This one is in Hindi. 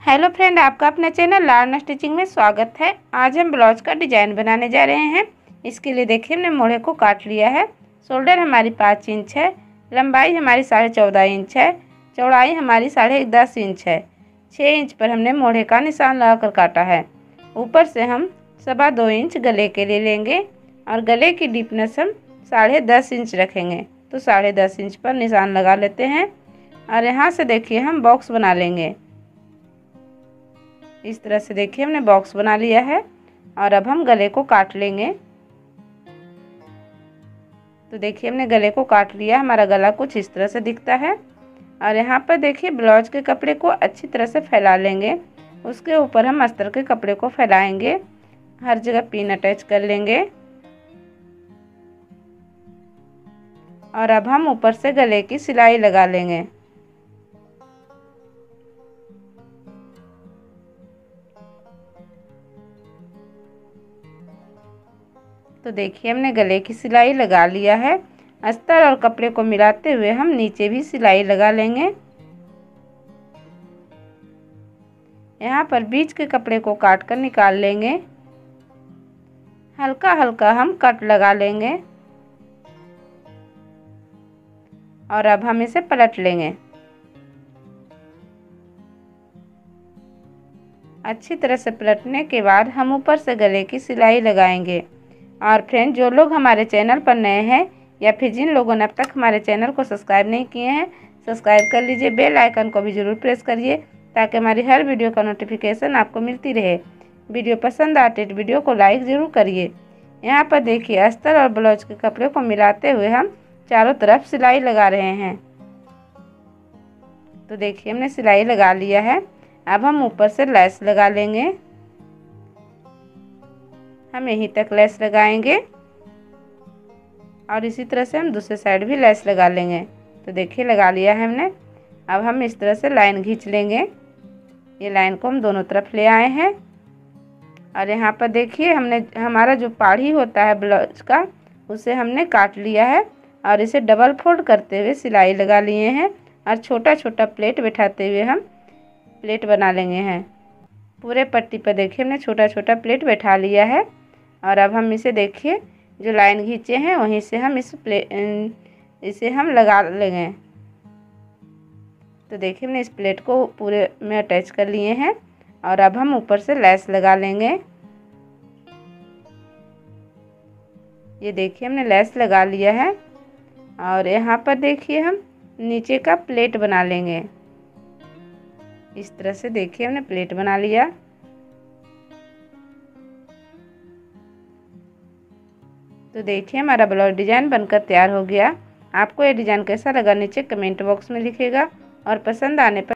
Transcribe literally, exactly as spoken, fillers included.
हेलो फ्रेंड, आपका अपने चैनल लार्न स्टिचिंग में स्वागत है। आज हम ब्लाउज का डिजाइन बनाने जा रहे हैं। इसके लिए देखिए हमने मोड़े को काट लिया है। शोल्डर हमारी पाँच इंच है, लंबाई हमारी साढ़े चौदह इंच है, चौड़ाई हमारी साढ़े दस इंच है। छः इंच पर हमने मोड़े का निशान लगाकर काटा है। ऊपर से हम सवा दो इंच गले के लिए लेंगे और गले की डीपनेस हम साढ़े दस इंच रखेंगे। तो साढ़े दस इंच पर निशान लगा लेते हैं और यहाँ से देखिए हम बॉक्स बना लेंगे। इस तरह से देखिए हमने बॉक्स बना लिया है और अब हम गले को काट लेंगे। तो देखिए हमने गले को काट लिया। हमारा गला कुछ इस तरह से दिखता है और यहाँ पर देखिए ब्लाउज के कपड़े को अच्छी तरह से फैला लेंगे। उसके ऊपर हम अस्तर के कपड़े को फैलाएंगे, हर जगह पिन अटैच कर लेंगे और अब हम ऊपर से गले की सिलाई लगा लेंगे। तो देखिए हमने गले की सिलाई लगा लिया है। अस्तर और कपड़े को मिलाते हुए हम नीचे भी सिलाई लगा लेंगे। यहाँ पर बीच के कपड़े को काट कर निकाल लेंगे। हल्का हल्का हम कट लगा लेंगे और अब हम इसे पलट लेंगे। अच्छी तरह से पलटने के बाद हम ऊपर से गले की सिलाई लगाएंगे। और फ्रेंड, जो लोग हमारे चैनल पर नए हैं या फिर जिन लोगों ने अब तक हमारे चैनल को सब्सक्राइब नहीं किए हैं, सब्सक्राइब कर लीजिए। बेल आइकन को भी ज़रूर प्रेस करिए ताकि हमारी हर वीडियो का नोटिफिकेशन आपको मिलती रहे। वीडियो पसंद आते तो वीडियो को लाइक ज़रूर करिए। यहाँ पर देखिए अस्तर और ब्लाउज के कपड़े को मिलाते हुए हम चारों तरफ सिलाई लगा रहे हैं। तो देखिए हमने सिलाई लगा लिया है। अब हम ऊपर से लेस लगा लेंगे। हम यहीं तक लेस लगाएंगे और इसी तरह से हम दूसरे साइड भी लेस लगा लेंगे। तो देखिए लगा लिया है हमने। अब हम इस तरह से लाइन खींच लेंगे। ये लाइन को हम दोनों तरफ ले आए हैं और यहाँ पर देखिए हमने हमारा जो पाड़ी होता है ब्लाउज का, उसे हमने काट लिया है और इसे डबल फोल्ड करते हुए सिलाई लगा लिए हैं और छोटा छोटा प्लेट बैठाते हुए हम प्लेट बना लेंगे हैं। पूरे पट्टी पर देखिए हमने छोटा छोटा प्लेट बैठा लिया है और अब हम इसे देखिए जो लाइन खींचे हैं वहीं से हम इस प्लेट इसे हम लगा लेंगे। तो देखिए हमने इस प्लेट को पूरे में अटैच कर लिए हैं और अब हम ऊपर से लेस लगा लेंगे। ये देखिए हमने लेस लगा लिया है और यहाँ पर देखिए हम नीचे का प्लेट बना लेंगे। इस तरह से देखिए हमने प्लेट बना लिया। तो देखिए हमारा ब्लाउज डिजाइन बनकर तैयार हो गया। आपको ये डिजाइन कैसा लगा नीचे कमेंट बॉक्स में लिखिएगा और पसंद आने पर